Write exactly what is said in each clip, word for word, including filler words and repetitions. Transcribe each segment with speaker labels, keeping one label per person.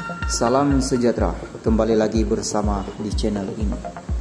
Speaker 1: Salam sejahtera, kembali lagi bersama di channel ini.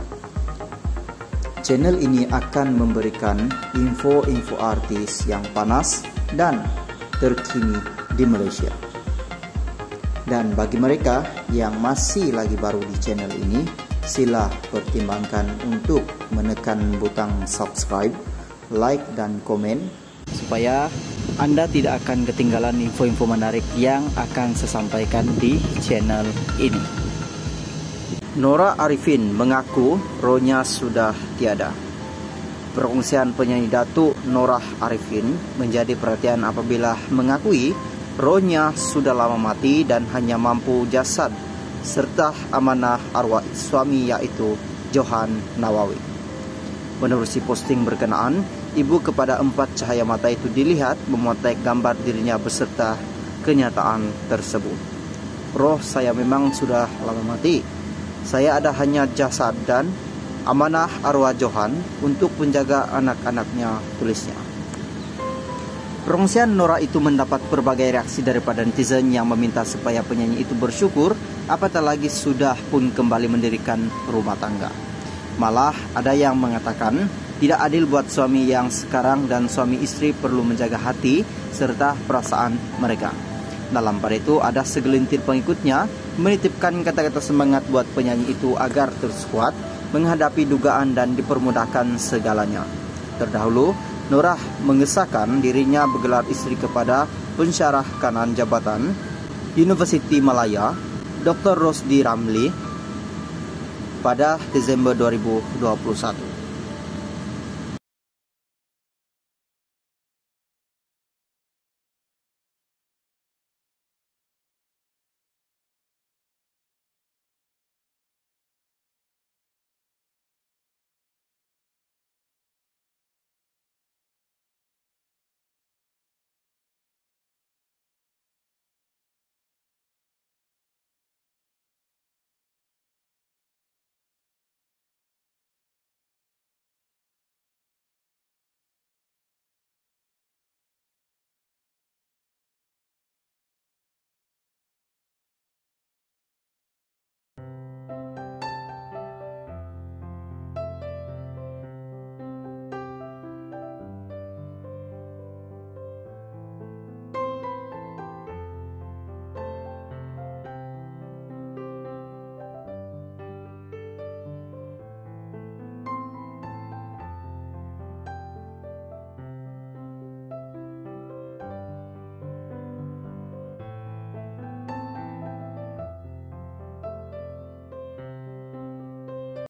Speaker 1: Channel ini akan memberikan info-info artis yang panas dan terkini di Malaysia. Dan bagi mereka yang masih lagi baru di channel ini, sila pertimbangkan untuk menekan butang subscribe, like dan komen supaya Anda tidak akan ketinggalan info-info menarik yang akan saya sampaikan di channel ini. Nora Arifin mengaku rohnya sudah tiada. Perkongsian penyanyi Datuk Nora Arifin menjadi perhatian apabila mengakui rohnya sudah lama mati dan hanya mampu jasad serta amanah arwah suami yaitu Johan Nawawi. Menerusi posting berkenaan, ibu kepada empat cahaya mata itu dilihat memotret gambar dirinya beserta kenyataan tersebut. Roh saya memang sudah lama mati. Saya ada hanya jasad dan amanah arwah Johan untuk menjaga anak-anaknya, tulisnya. Perkongsian Nora itu mendapat berbagai reaksi daripada netizen yang meminta supaya penyanyi itu bersyukur apatah lagi sudah pun kembali mendirikan rumah tangga. Malah ada yang mengatakan tidak adil buat suami yang sekarang dan suami istri perlu menjaga hati serta perasaan mereka. Dalam pada itu ada segelintir pengikutnya menitipkan kata-kata semangat buat penyanyi itu agar terus kuat menghadapi dugaan dan dipermudahkan segalanya. Terdahulu, Nora mengesahkan dirinya bergelar istri kepada pensyarah kanan jabatan Universiti Malaya, Doktor Rosdi Ramli pada Desember dua ribu dua puluh satu.